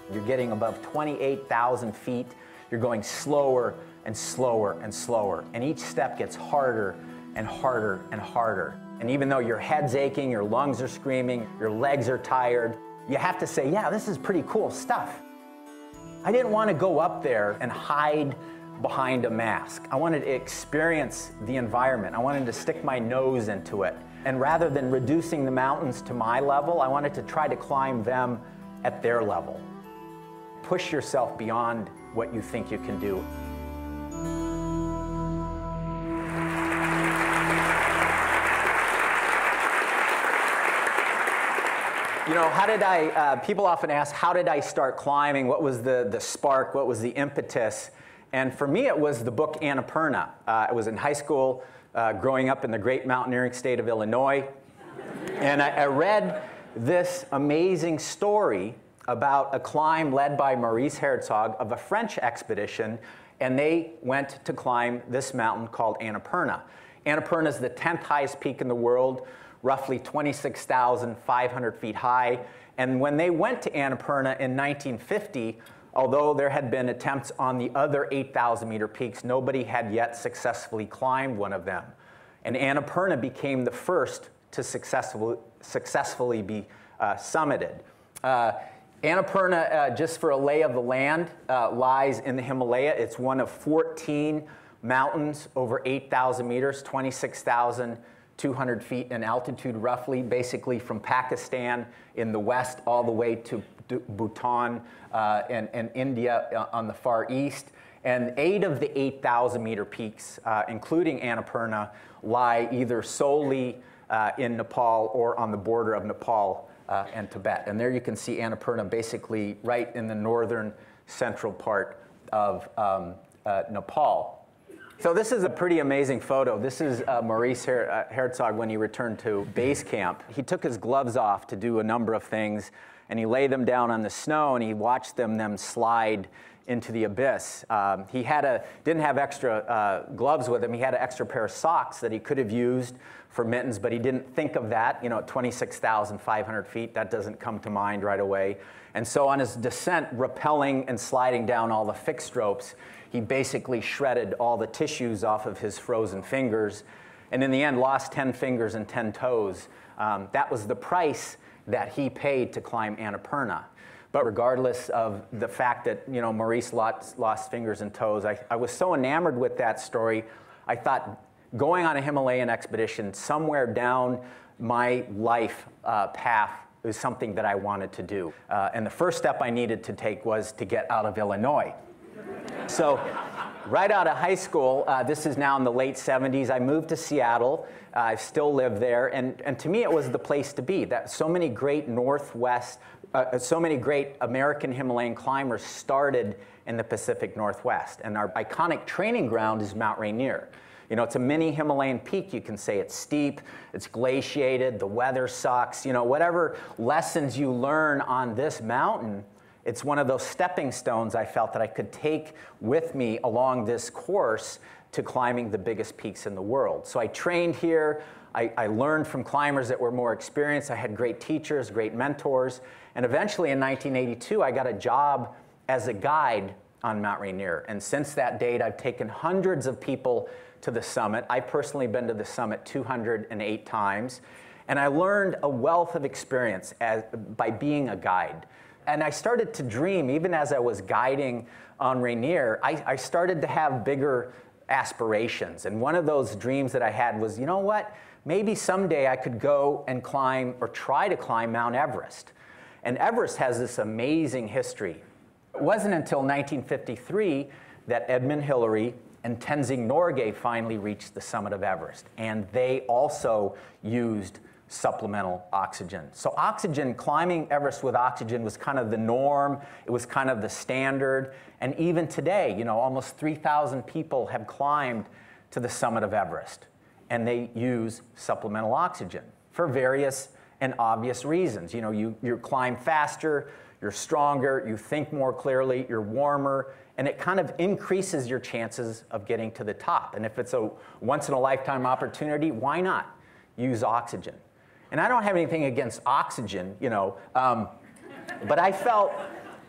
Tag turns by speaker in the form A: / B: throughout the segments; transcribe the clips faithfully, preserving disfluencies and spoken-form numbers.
A: You're getting above twenty-eight thousand feet. You're going slower and slower and slower. And each step gets harder and harder and harder. And even though your head's aching, your lungs are screaming, your legs are tired, you have to say, yeah, this is pretty cool stuff. I didn't want to go up there and hide behind a mask. I wanted to experience the environment. I wanted to stick my nose into it. And rather than reducing the mountains to my level, I wanted to try to climb them at their level. Push yourself beyond what you think you can do. You know, how did I, uh, people often ask, how did I start climbing? What was the, the spark? What was the impetus? And for me, it was the book Annapurna. Uh, I was in high school, uh, growing up in the great mountaineering state of Illinois. And I, I read this amazing story about a climb led by Maurice Herzog of a French expedition. And they went to climb this mountain called Annapurna. Annapurna is the tenth highest peak in the world, roughly twenty-six thousand five hundred feet high. And when they went to Annapurna in nineteen fifty, although there had been attempts on the other eight thousand meter peaks, nobody had yet successfully climbed one of them. And Annapurna became the first to successfully, successfully be uh, summited. Uh, Annapurna, uh, just for a lay of the land, uh, lies in the Himalaya. It's one of fourteen mountains over eight thousand meters, twenty-six thousand two hundred feet in altitude roughly, basically from Pakistan in the west all the way to Bhutan uh, and, and India on the far east. And eight of the eight thousand meter peaks, uh, including Annapurna, lie either solely uh, in Nepal or on the border of Nepal uh, and Tibet. And there you can see Annapurna basically right in the northern central part of um, uh, Nepal. So this is a pretty amazing photo. This is uh, Maurice Her uh, Herzog when he returned to base camp. He took his gloves off to do a number of things, and he laid them down on the snow, and he watched them, them slide into the abyss. Um, he had a, didn't have extra uh, gloves with him. He had an extra pair of socks that he could have used for mittens, but he didn't think of that. You know, at twenty-six thousand five hundred feet, that doesn't come to mind right away. And so on his descent, rappelling and sliding down all the fixed ropes, he basically shredded all the tissues off of his frozen fingers, and in the end lost ten fingers and ten toes. Um, that was the price that he paid to climb Annapurna. But regardless of the fact that, you know, Maurice lost, lost fingers and toes, I, I was so enamored with that story, I thought going on a Himalayan expedition somewhere down my life uh, path was something that I wanted to do. Uh, and the first step I needed to take was to get out of Illinois. So right out of high school, uh, this is now in the late seventies, I moved to Seattle. Uh, I still live there, and, and to me it was the place to be. That so many great Northwest, uh, so many great American Himalayan climbers started in the Pacific Northwest, and our iconic training ground is Mount Rainier. You know, it's a mini Himalayan peak, you can say. It's steep, it's glaciated, the weather sucks. You know, whatever lessons you learn on this mountain, it's one of those stepping stones I felt that I could take with me along this course to climbing the biggest peaks in the world. So I trained here. I, I learned from climbers that were more experienced. I had great teachers, great mentors. And eventually in nineteen eighty-two, I got a job as a guide on Mount Rainier. And since that date, I've taken hundreds of people to the summit. I've personally been to the summit two hundred eight times. And I learned a wealth of experience as, by being a guide. And I started to dream, even as I was guiding on Rainier, I, I started to have bigger aspirations. And one of those dreams that I had was, you know what, maybe someday I could go and climb or try to climb Mount Everest. And Everest has this amazing history. It wasn't until nineteen fifty-three that Edmund Hillary and Tenzing Norgay finally reached the summit of Everest. And they also used supplemental oxygen. So oxygen, climbing Everest with oxygen was kind of the norm. It was kind of the standard. And even today, you know, almost three thousand people have climbed to the summit of Everest. And they use supplemental oxygen for various and obvious reasons. You know, you, you climb faster, you're stronger, you think more clearly, you're warmer, and it kind of increases your chances of getting to the top. And if it's a once-in-a-lifetime opportunity, why not use oxygen? And I don't have anything against oxygen, you know, um, but I felt,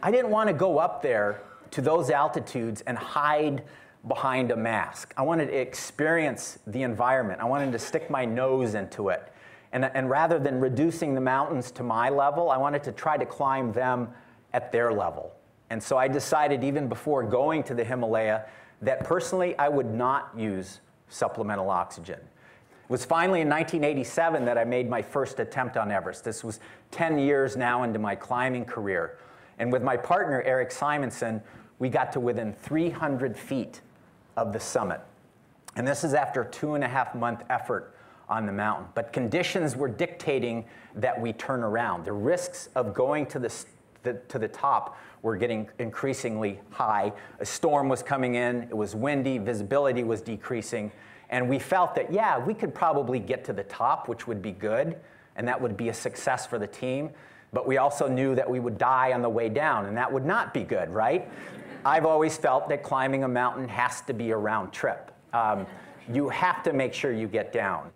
A: I didn't want to go up there to those altitudes and hide behind a mask. I wanted to experience the environment. I wanted to stick my nose into it. And, and rather than reducing the mountains to my level, I wanted to try to climb them at their level. And so I decided even before going to the Himalaya that personally I would not use supplemental oxygen. It was finally in nineteen eighty-seven that I made my first attempt on Everest. This was ten years now into my climbing career. And with my partner, Eric Simonson, we got to within three hundred feet of the summit. And this is after a two and a half month effort on the mountain. But conditions were dictating that we turn around. The risks of going to the, the, to the top were getting increasingly high. A storm was coming in, it was windy, visibility was decreasing. And we felt that, yeah, we could probably get to the top, which would be good, and that would be a success for the team. But we also knew that we would die on the way down, and that would not be good, right? I've always felt that climbing a mountain has to be a round trip. Um, you have to make sure you get down.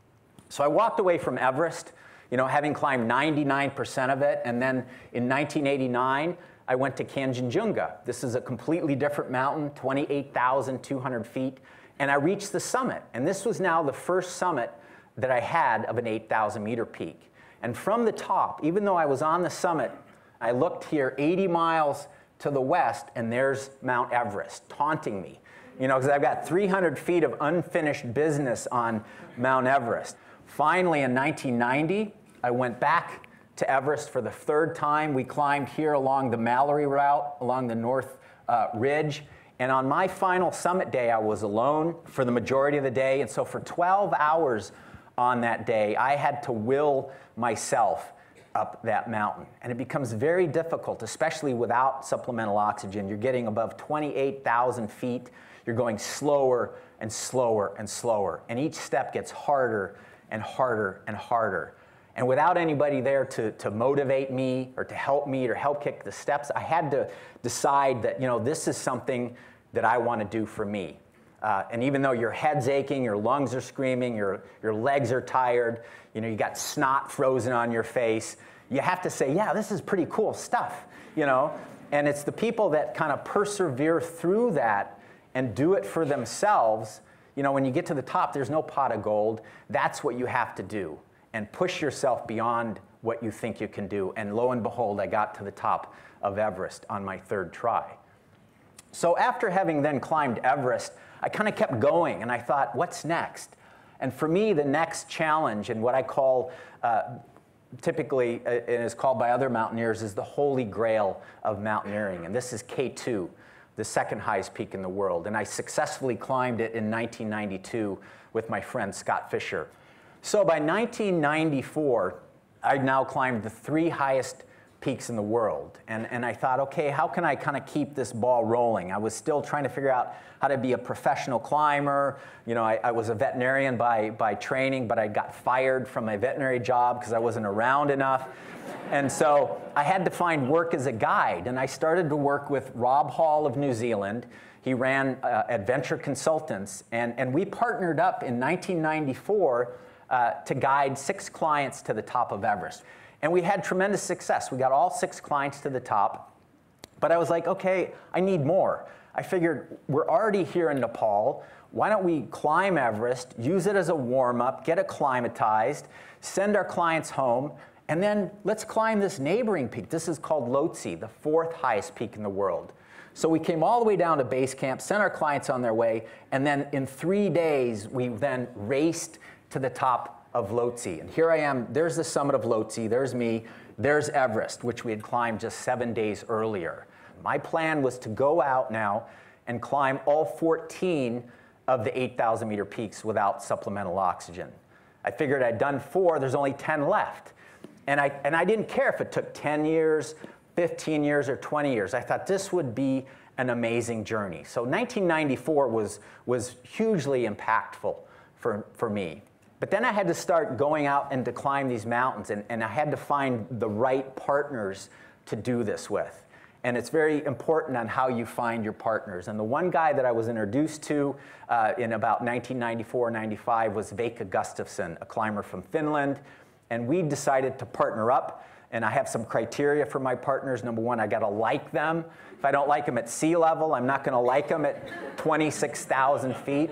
A: So I walked away from Everest, you know, having climbed ninety-nine percent of it, and then in nineteen eighty-nine, I went to Kanchenjunga. This is a completely different mountain, twenty-eight thousand two hundred feet, and I reached the summit. And this was now the first summit that I had of an eight thousand meter peak. And from the top, even though I was on the summit, I looked here eighty miles to the west, and there's Mount Everest taunting me. You know, because I've got three hundred feet of unfinished business on Mount Everest. Finally, in nineteen ninety, I went back to Everest for the third time. We climbed here along the Mallory route, along the North uh, Ridge. And on my final summit day, I was alone for the majority of the day. And so for twelve hours on that day, I had to will myself up that mountain. And it becomes very difficult, especially without supplemental oxygen. You're getting above twenty-eight thousand feet. You're going slower and slower and slower. And each step gets harder and harder and harder. And without anybody there to, to motivate me or to help me or help kick the steps, I had to decide that, you know, this is something that I want to do for me. Uh, and even though your head's aching, your lungs are screaming, your, your legs are tired, you know, you got snot frozen on your face, you have to say, yeah, this is pretty cool stuff, you know. And it's the people that kind of persevere through that and do it for themselves. You know, when you get to the top, there's no pot of gold. That's what you have to do. And push yourself beyond what you think you can do. And lo and behold, I got to the top of Everest on my third try. So after having then climbed Everest, I kind of kept going, and I thought, what's next? And for me, the next challenge, and what I call, uh, typically, uh, and is called by other mountaineers, is the holy grail of mountaineering. And this is K two, the second highest peak in the world. And I successfully climbed it in nineteen ninety-two with my friend Scott Fisher. So by nineteen ninety-four, I'd now climbed the three highest peaks in the world. And, and I thought, okay, how can I kind of keep this ball rolling? I was still trying to figure out how to be a professional climber. You know, I, I was a veterinarian by, by training, but I got fired from my veterinary job because I wasn't around enough. And so I had to find work as a guide. And I started to work with Rob Hall of New Zealand. He ran uh, Adventure Consultants. And, and we partnered up in nineteen ninety-four uh, to guide six clients to the top of Everest. And we had tremendous success. We got all six clients to the top. But I was like, okay, I need more. I figured we're already here in Nepal. Why don't we climb Everest, use it as a warm-up, get acclimatized, send our clients home, and then let's climb this neighboring peak. This is called Lhotse, the fourth highest peak in the world. So we came all the way down to base camp, sent our clients on their way, and then in three days, we then raced to the top of Lhotse. And here I am, there's the summit of Lhotse, there's me, there's Everest, which we had climbed just seven days earlier. My plan was to go out now and climb all fourteen of the eight thousand meter peaks without supplemental oxygen. I figured I'd done four, there's only ten left. And I, and I didn't care if it took ten years, fifteen years, or twenty years. I thought this would be an amazing journey. So nineteen ninety-four was, was hugely impactful for, for me. But then I had to start going out and to climb these mountains, and, and I had to find the right partners to do this with. And it's very important on how you find your partners. And the one guy that I was introduced to uh, in about nineteen ninety-four, ninety-five was Veikka Gustafsson, a climber from Finland. And we decided to partner up And I have some criteria for my partners. Number one, I got to like them. If I don't like them at sea level, I'm not going to like them at twenty-six thousand feet.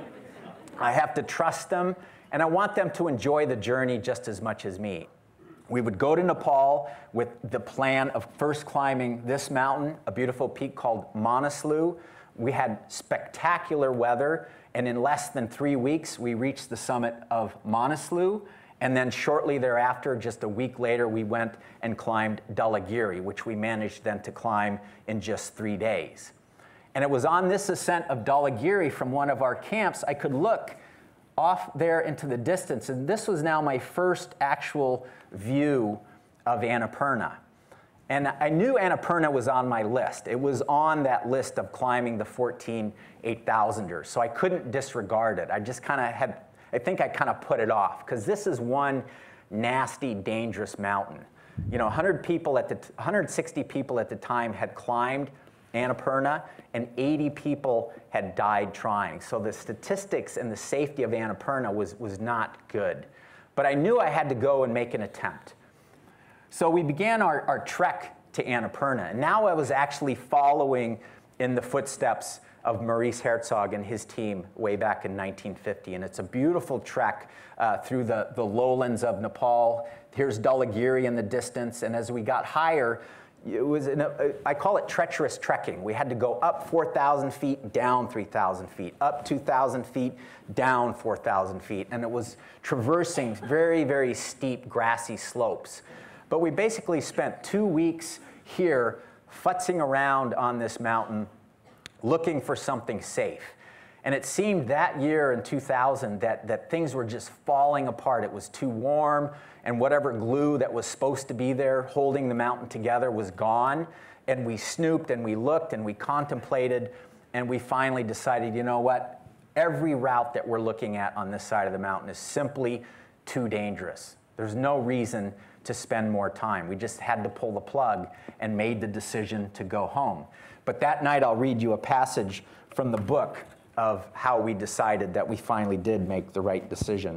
A: I have to trust them, and I want them to enjoy the journey just as much as me. We would go to Nepal with the plan of first climbing this mountain, a beautiful peak called Manaslu. We had spectacular weather, and in less than three weeks, we reached the summit of Manaslu. And then shortly thereafter, just a week later, we went and climbed Dhaulagiri, which we managed then to climb in just three days. And it was on this ascent of Dhaulagiri from one of our camps, I could look off there into the distance. And this was now my first actual view of Annapurna. And I knew Annapurna was on my list. It was on that list of climbing the fourteen eight thousanders. So I couldn't disregard it. I just kind of had, I think I kind of put it off, because this is one nasty, dangerous mountain. You know, one hundred people at the, one hundred sixty people at the time had climbed Annapurna, and eighty people had died trying. So the statistics and the safety of Annapurna was, was not good. But I knew I had to go and make an attempt. So we began our, our trek to Annapurna. And now I was actually following in the footsteps of Maurice Herzog and his team way back in nineteen fifty. And it's a beautiful trek uh, through the, the lowlands of Nepal. Here's Dhaulagiri in the distance. And as we got higher, it was, in a, I call it treacherous trekking. We had to go up four thousand feet, down three thousand feet, up two thousand feet, down four thousand feet. And it was traversing very, very steep, grassy slopes. But we basically spent two weeks here futzing around on this mountain, looking for something safe. And it seemed that year in two thousand that, that things were just falling apart. It was too warm, and whatever glue that was supposed to be there holding the mountain together was gone. And we snooped and we looked and we contemplated, and we finally decided, you know what? Every route that we're looking at on this side of the mountain is simply too dangerous. There's no reason to spend more time. We just had to pull the plug and made the decision to go home. But that night, I'll read you a passage from the book of how we decided that we finally did make the right decision.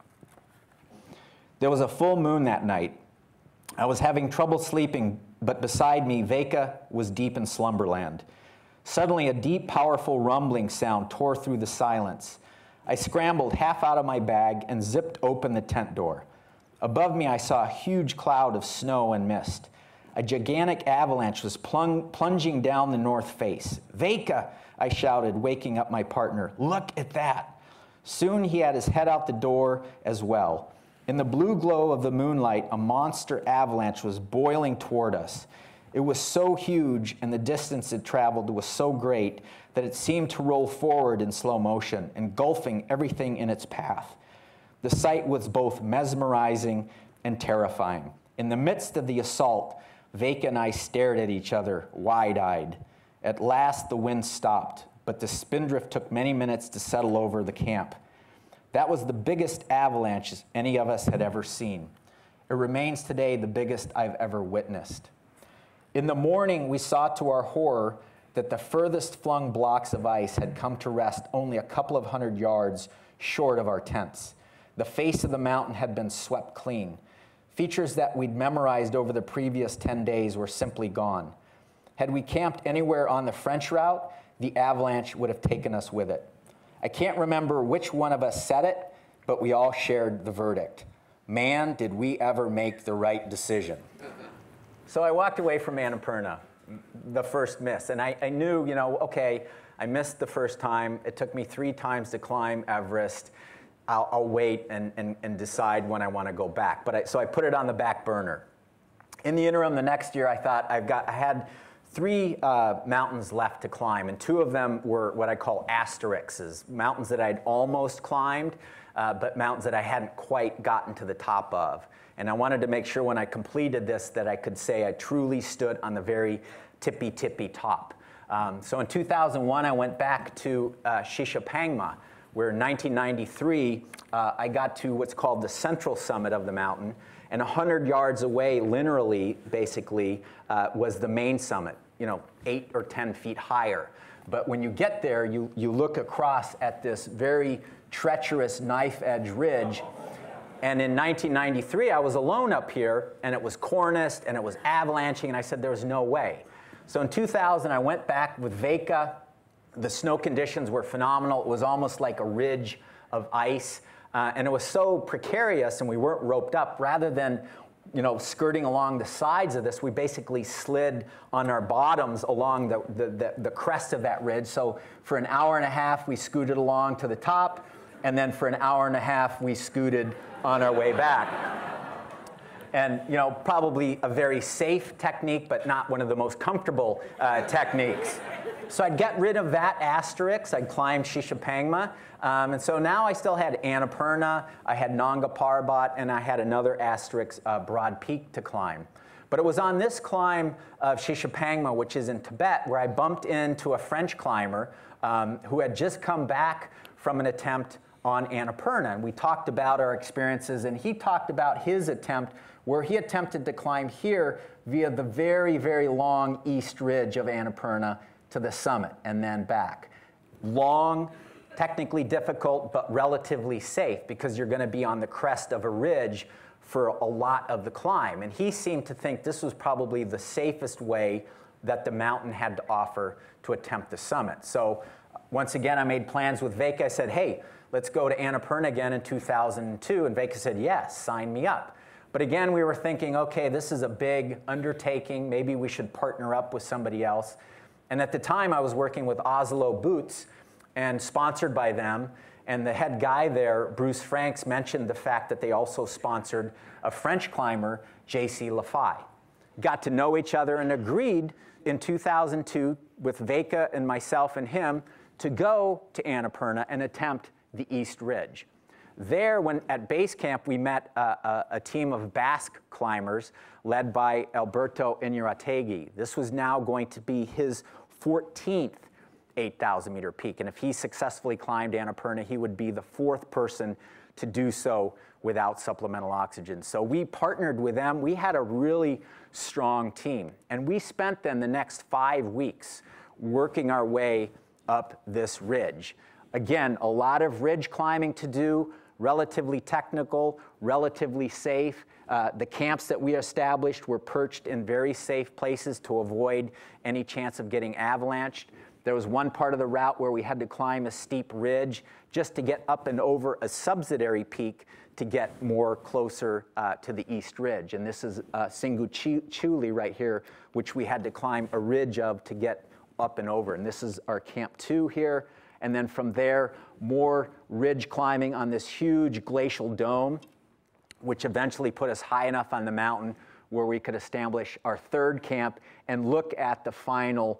A: There was a full moon that night. I was having trouble sleeping, but beside me, Veka was deep in slumberland. Suddenly, a deep, powerful rumbling sound tore through the silence. I scrambled half out of my bag and zipped open the tent door. Above me, I saw a huge cloud of snow and mist. A gigantic avalanche was plung, plunging down the north face. "Veka!" I shouted, waking up my partner. "Look at that!" Soon he had his head out the door as well. In the blue glow of the moonlight, a monster avalanche was boiling toward us. It was so huge, and the distance it traveled was so great that it seemed to roll forward in slow motion, engulfing everything in its path. The sight was both mesmerizing and terrifying. In the midst of the assault, Veka and I stared at each other, wide-eyed. At last, the wind stopped, but the spindrift took many minutes to settle over the camp. That was the biggest avalanche any of us had ever seen. It remains today the biggest I've ever witnessed. In the morning, we saw to our horror that the furthest flung blocks of ice had come to rest only a couple of hundred yards short of our tents. The face of the mountain had been swept clean. Features that we'd memorized over the previous ten days were simply gone. Had we camped anywhere on the French route, the avalanche would have taken us with it. I can't remember which one of us said it, but we all shared the verdict. Man, did we ever make the right decision. So I walked away from Annapurna, the first miss, and I, I knew, you know, okay, I missed the first time. It took me three times to climb Everest. I'll, I'll wait and, and, and decide when I want to go back. But I, so I put it on the back burner. In the interim, the next year, I thought I've got, I had three uh, mountains left to climb, and two of them were what I call asterisks, mountains that I'd almost climbed, uh, but mountains that I hadn't quite gotten to the top of. And I wanted to make sure when I completed this that I could say I truly stood on the very tippy, tippy top. Um, so in two thousand one, I went back to uh, Shishapangma, where in nineteen ninety-three, uh, I got to what's called the central summit of the mountain, and one hundred yards away, linearly, basically, uh, was the main summit, you know, eight or ten feet higher. But when you get there, you, you look across at this very treacherous knife-edge ridge, And in nineteen ninety-three, I was alone up here, and it was corniced, and it was avalanching, and I said there was no way. So in two thousand, I went back with Veka. The snow conditions were phenomenal. It was almost like a ridge of ice, uh, and it was so precarious, and we weren't roped up. Rather than you know, skirting along the sides of this, we basically slid on our bottoms along the, the, the, the crest of that ridge. So for an hour and a half, we scooted along to the top, and then for an hour and a half, we scooted on our way back. And you know, probably a very safe technique, but not one of the most comfortable uh, techniques. So I'd get rid of that asterisk. I'd climb Shishapangma. Um, and so now I still had Annapurna, I had Nanga Parbat, and I had another asterisk, uh, Broad Peak, to climb. But it was on this climb of Shishapangma, which is in Tibet, where I bumped into a French climber um, who had just come back from an attempt on Annapurna. And we talked about our experiences, and he talked about his attempt where he attempted to climb here via the very, very long east ridge of Annapurna to the summit and then back. Long, technically difficult, but relatively safe because you're going to be on the crest of a ridge for a lot of the climb. And he seemed to think this was probably the safest way that the mountain had to offer to attempt the summit. So once again, I made plans with Veka. I said, hey, let's go to Annapurna again in two thousand two. And Veka said, yes, sign me up. But again, we were thinking, okay, this is a big undertaking. Maybe we should partner up with somebody else. And at the time, I was working with Oslo Boots and sponsored by them. And the head guy there, Bruce Franks, mentioned the fact that they also sponsored a French climber, J C Lafay. Got to know each other and agreed in two thousand two with Veka and myself and him to go to Annapurna and attempt the East Ridge. There, when at base camp, we met a, a, a team of Basque climbers led by Alberto Iñárritu. This was now going to be his fourteenth eight thousand meter peak. And if he successfully climbed Annapurna, he would be the fourth person to do so without supplemental oxygen. So we partnered with them. We had a really strong team. And we spent then the next five weeks working our way up this ridge. Again, a lot of ridge climbing to do, relatively technical, relatively safe. Uh, the camps that we established were perched in very safe places to avoid any chance of getting avalanched. There was one part of the route where we had to climb a steep ridge just to get up and over a subsidiary peak to get more closer uh, to the East Ridge. And this is uh, Singu Chuli right here, which we had to climb a ridge of to get up and over. And this is our Camp two here. And then from there, more ridge climbing on this huge glacial dome, which eventually put us high enough on the mountain where we could establish our third camp and look at the final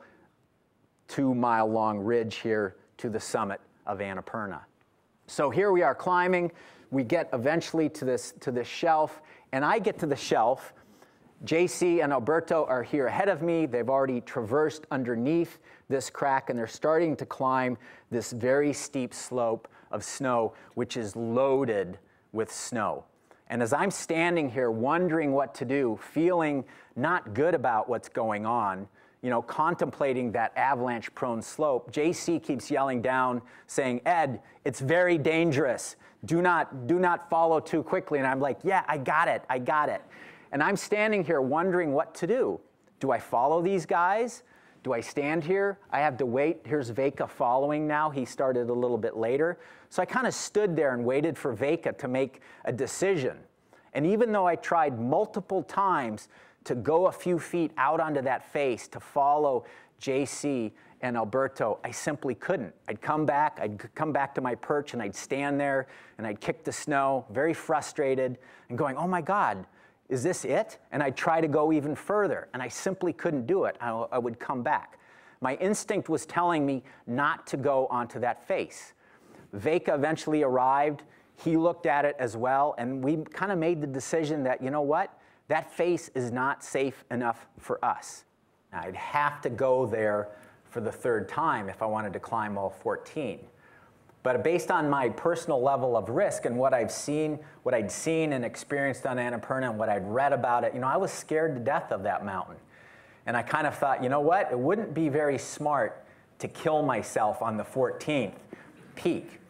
A: two-mile long ridge here to the summit of Annapurna. So here we are climbing. We get eventually to this, to this shelf, and I get to the shelf. J C and Alberto are here ahead of me. They've already traversed underneath this crack, and they're starting to climb this very steep slope of snow, which is loaded with snow. And as I'm standing here wondering what to do, feeling not good about what's going on, you know, contemplating that avalanche-prone slope, J C keeps yelling down, saying, Ed, it's very dangerous. Do not, do not follow too quickly. And I'm like, yeah, I got it, I got it. And I'm standing here wondering what to do. Do I follow these guys? Do I stand here? I have to wait. Here's Veka following now. He started a little bit later. So I kind of stood there and waited for Veka to make a decision. And even though I tried multiple times to go a few feet out onto that face to follow J C and Alberto, I simply couldn't. I'd come back, I'd come back to my perch, and I'd stand there, and I'd kick the snow, very frustrated, and going, oh my God, is this it? And I'd try to go even further, and I simply couldn't do it. I, I would come back. My instinct was telling me not to go onto that face. Veka eventually arrived. He looked at it as well, and we kind of made the decision that, you know what? That face is not safe enough for us. Now, I'd have to go there for the third time if I wanted to climb all fourteen. But based on my personal level of risk and what I've seen, what I'd seen and experienced on Annapurna and what I'd read about it, you know, I was scared to death of that mountain. And I kind of thought, you know what? It wouldn't be very smart to kill myself on the fourteenth peak.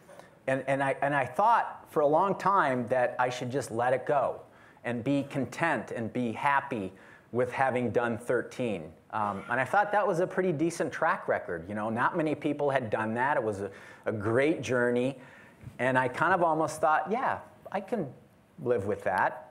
A: And, and, I, and I thought for a long time that I should just let it go and be content and be happy with having done thirteen. Um, and I thought that was a pretty decent track record. You know, not many people had done that. It was a, a great journey. And I kind of almost thought, yeah, I can live with that.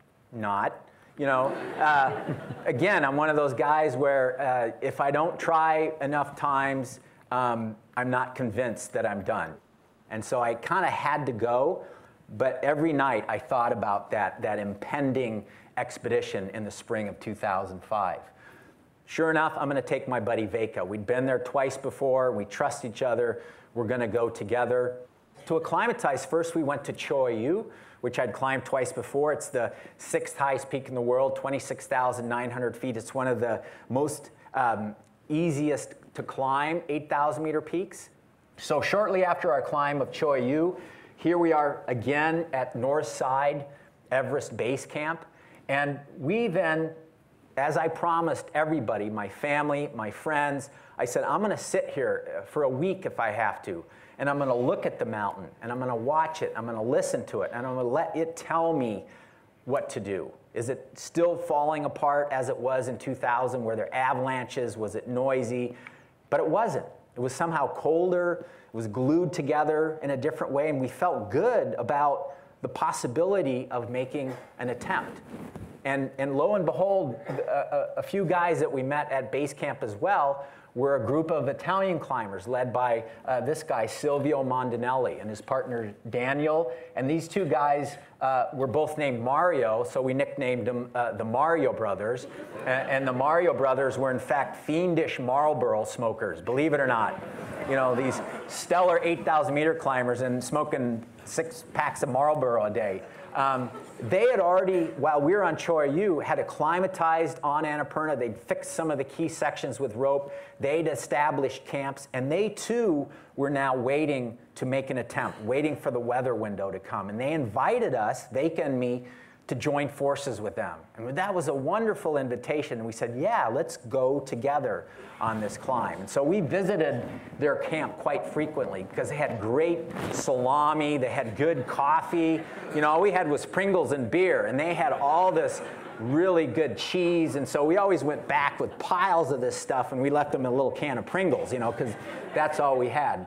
A: Not. You know, uh, again, I'm one of those guys where uh, if I don't try enough times, um, I'm not convinced that I'm done. And so I kind of had to go, but every night I thought about that, that impending expedition in the spring of two thousand five. Sure enough, I'm going to take my buddy Veka. We'd been there twice before. We trust each other. We're going to go together. To acclimatize, first we went to Choi Yu, which I'd climbed twice before. It's the sixth highest peak in the world, twenty-six thousand nine hundred feet. It's one of the most um, easiest to climb, eight thousand meter peaks. So shortly after our climb of Choi Yu, here we are again at North Side Everest Base Camp. And we then, as I promised everybody, my family, my friends, I said, I'm going to sit here for a week if I have to. And I'm going to look at the mountain, and I'm going to watch it, I'm going to listen to it, and I'm going to let it tell me what to do. Is it still falling apart as it was in two thousand? Were there avalanches? Was it noisy? But it wasn't. It was somehow colder. It was glued together in a different way, and we felt good about the possibility of making an attempt. And, and lo and behold, a, a, a few guys that we met at base camp as well were a group of Italian climbers led by uh, this guy, Silvio Mondinelli, and his partner, Daniel. And these two guys uh, were both named Mario, so we nicknamed them uh, the Mario Brothers. And, and the Mario Brothers were, in fact, fiendish Marlboro smokers, believe it or not. You know, these stellar eight thousand meter climbers and smoking six packs of Marlboro a day. Um, they had already, while we were on Choi Yu, had acclimatized on Annapurna. They'd fixed some of the key sections with rope. They'd established camps, and they too were now waiting to make an attempt, waiting for the weather window to come. And they invited us, Veka and me, to join forces with them. And that was a wonderful invitation. And we said, yeah, let's go together on this climb. And so we visited their camp quite frequently because they had great salami, they had good coffee. You know, all we had was Pringles and beer, and they had all this really good cheese. And so we always went back with piles of this stuff, and we left them a little can of Pringles, you know, because that's all we had.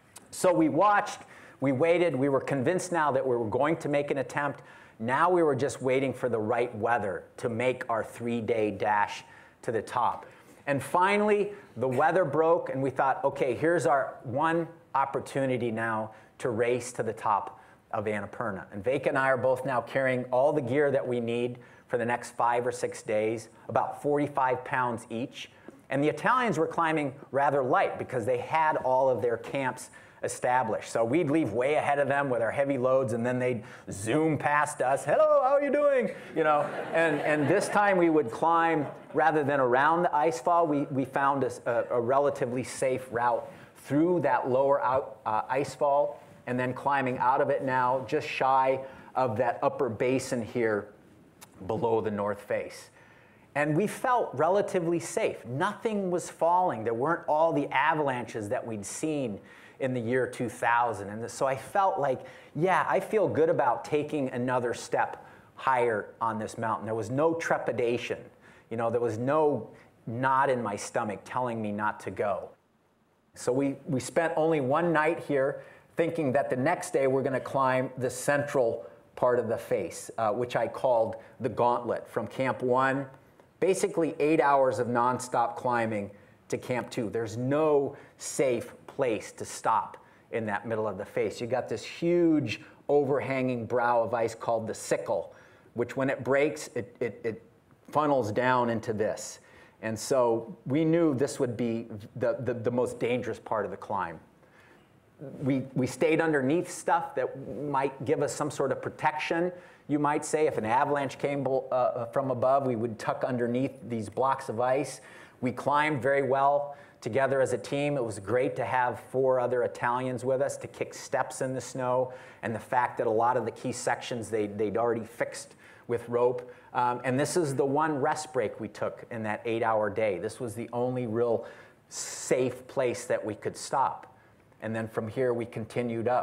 A: So we watched, we waited, we were convinced now that we were going to make an attempt. Now we were just waiting for the right weather to make our three-day dash to the top. And finally, the weather broke, and we thought, okay, here's our one opportunity now to race to the top of Annapurna. And Veka and I are both now carrying all the gear that we need for the next five or six days, about forty-five pounds each. And the Italians were climbing rather light because they had all of their camps established. So we'd leave way ahead of them with our heavy loads, and then they'd zoom past us. Hello, how are you doing? You know, and, and this time we would climb, rather than around the icefall, we, we found a, a relatively safe route through that lower out, uh, icefall, and then climbing out of it now, just shy of that upper basin here below the north face. And we felt relatively safe. Nothing was falling. There weren't all the avalanches that we'd seen in the year two thousand. And so I felt like, yeah, I feel good about taking another step higher on this mountain. There was no trepidation. You know, there was no knot in my stomach telling me not to go. So we, we spent only one night here thinking that the next day we're going to climb the central part of the face, uh, which I called the gauntlet, from Camp one, basically eight hours of nonstop climbing, to Camp two. There's no safe place to stop in that middle of the face. You got this huge overhanging brow of ice called the sickle, which when it breaks, it, it, it funnels down into this. And so we knew this would be the, the, the most dangerous part of the climb. We, we stayed underneath stuff that might give us some sort of protection. You might say if an avalanche came uh, from above, we would tuck underneath these blocks of ice. We climbed very well together as a team. It was great to have four other Italians with us to kick steps in the snow, and the fact that a lot of the key sections they, they'd already fixed with rope. Um, and this is the one rest break we took in that eight-hour day. This was the only real safe place that we could stop. And then from here we continued up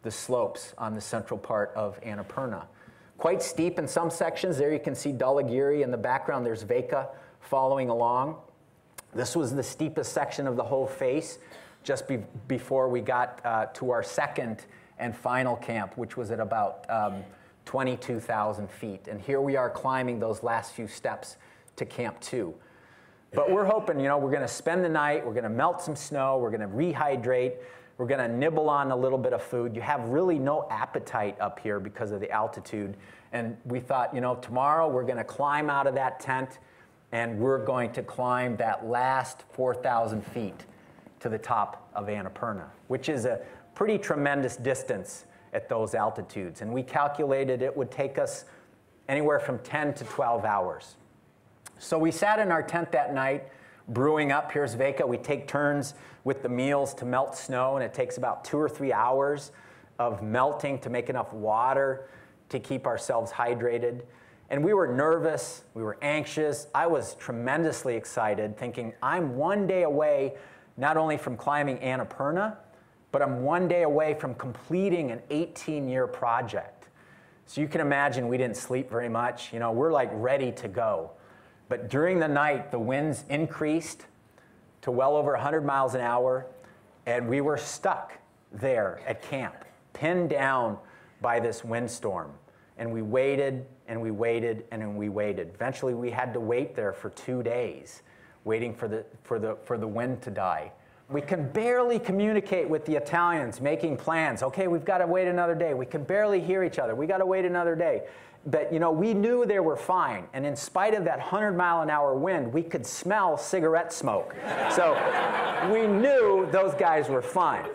A: the slopes on the central part of Annapurna. Quite steep in some sections. There you can see Dhaulagiri. In the background, there's Veka following along. This was the steepest section of the whole face just be before we got uh, to our second and final camp, which was at about um, twenty-two thousand feet. And here we are climbing those last few steps to Camp two. But we're hoping, you know, we're going to spend the night, we're going to melt some snow, we're going to rehydrate, we're going to nibble on a little bit of food. You have really no appetite up here because of the altitude. And we thought, you know, tomorrow we're going to climb out of that tent and we're going to climb that last four thousand feet to the top of Annapurna, which is a pretty tremendous distance at those altitudes. And we calculated it would take us anywhere from ten to twelve hours. So we sat in our tent that night, brewing up. Here's Veka. We take turns with the meals to melt snow, and it takes about two or three hours of melting to make enough water to keep ourselves hydrated. And we were nervous. We were anxious. I was tremendously excited, thinking I'm one day away not only from climbing Annapurna, but I'm one day away from completing an eighteen-year project. So you can imagine we didn't sleep very much. You know, we're like ready to go. But during the night, the winds increased to well over one hundred miles an hour, and we were stuck there at camp, pinned down by this windstorm. And we waited, and we waited, and then we waited. Eventually, we had to wait there for two days, waiting for the, for the, for the wind to die. We can barely communicate with the Italians, making plans. Okay, we've got to wait another day. We can barely hear each other. We got to wait another day. But, you know, we knew they were fine. And in spite of that one hundred mile an hour wind, we could smell cigarette smoke. So we knew those guys were fine.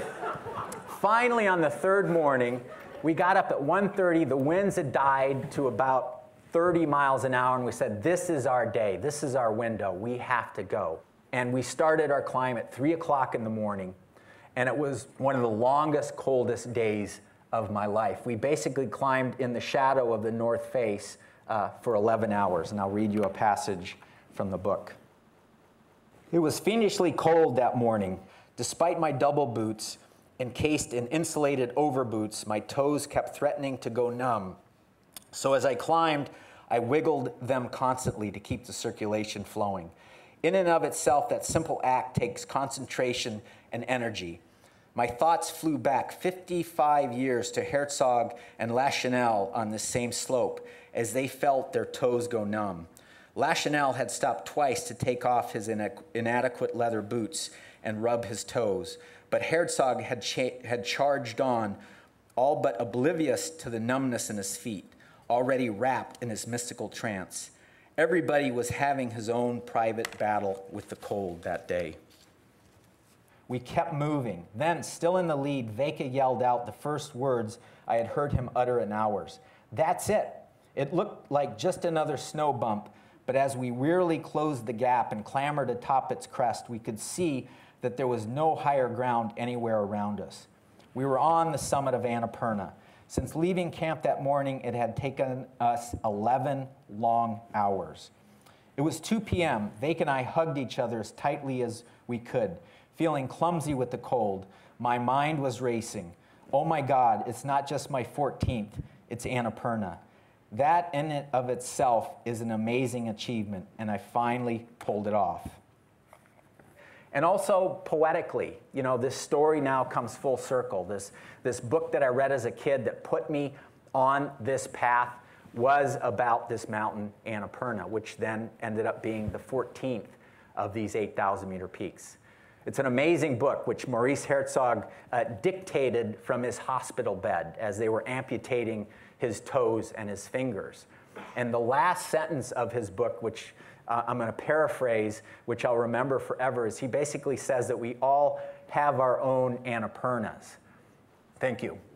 A: Finally, on the third morning, we got up at one thirty. The winds had died to about thirty miles an hour. And we said, this is our day. This is our window. We have to go. And we started our climb at three o'clock in the morning. And it was one of the longest, coldest days of my life. We basically climbed in the shadow of the north face uh, for eleven hours, and I'll read you a passage from the book. It was fiendishly cold that morning. Despite my double boots, encased in insulated overboots, my toes kept threatening to go numb. So as I climbed, I wiggled them constantly to keep the circulation flowing. In and of itself, that simple act takes concentration and energy. My thoughts flew back fifty-five years to Herzog and Lachenal on this same slope as they felt their toes go numb. Lachenal had stopped twice to take off his inadequate leather boots and rub his toes, but Herzog had, cha had charged on, all but oblivious to the numbness in his feet, already wrapped in his mystical trance. Everybody was having his own private battle with the cold that day. We kept moving. Then, still in the lead, Veka yelled out the first words I had heard him utter in hours. That's it. It looked like just another snow bump, but as we wearily closed the gap and clambered atop its crest, we could see that there was no higher ground anywhere around us. We were on the summit of Annapurna. Since leaving camp that morning, it had taken us eleven long hours. It was two p m Veka and I hugged each other as tightly as we could, feeling clumsy with the cold. My mind was racing. Oh my God, it's not just my fourteenth, it's Annapurna. That in and of itself is an amazing achievement, and I finally pulled it off. And also poetically, you know, this story now comes full circle. This, this book that I read as a kid that put me on this path was about this mountain, Annapurna, which then ended up being the fourteenth of these eight thousand meter peaks. It's an amazing book, which Maurice Herzog uh, dictated from his hospital bed as they were amputating his toes and his fingers. And the last sentence of his book, which uh, I'm going to paraphrase, which I'll remember forever, is he basically says that we all have our own Annapurnas. Thank you.